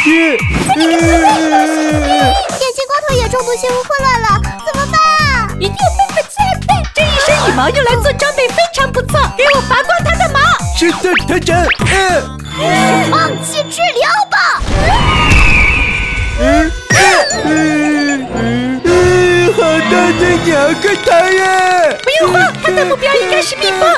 眼睛光头也中毒陷入混乱了，怎么办啊？ 一定有办法治病。这一身羽毛用来做装备非常不错，给我拔光他的毛。 是的，团长。 放弃治疗吧。 好大的鸟个头呀！ 不用慌，他的目标应该是蜜蜂。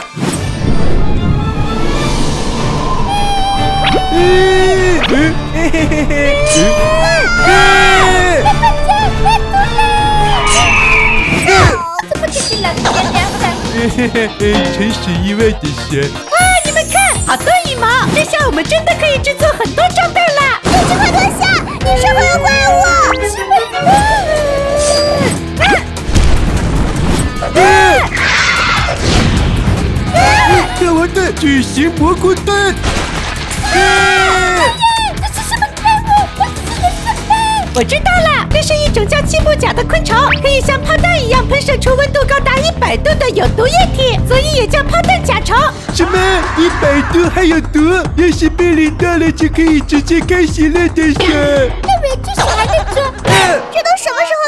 怎么这是冷凉凉的？ 真是意外的事。 哇，你们看，好多羽毛，这下我们真的可以制作很多装备了。 眼睛快脱下！你身后有怪物！ 看我的巨型蘑菇盾！ 这是什么怪物？我真的是飞！ 我知道了，这是一种叫气幕甲的昆虫，可以像炮弹一样喷射出温度高达100度的有毒液体，所以也叫炮弹甲虫。 什么？100度还有毒？要是被淋到了，就可以直接开始了的是。 那人这小孩的嘴，这都什么时候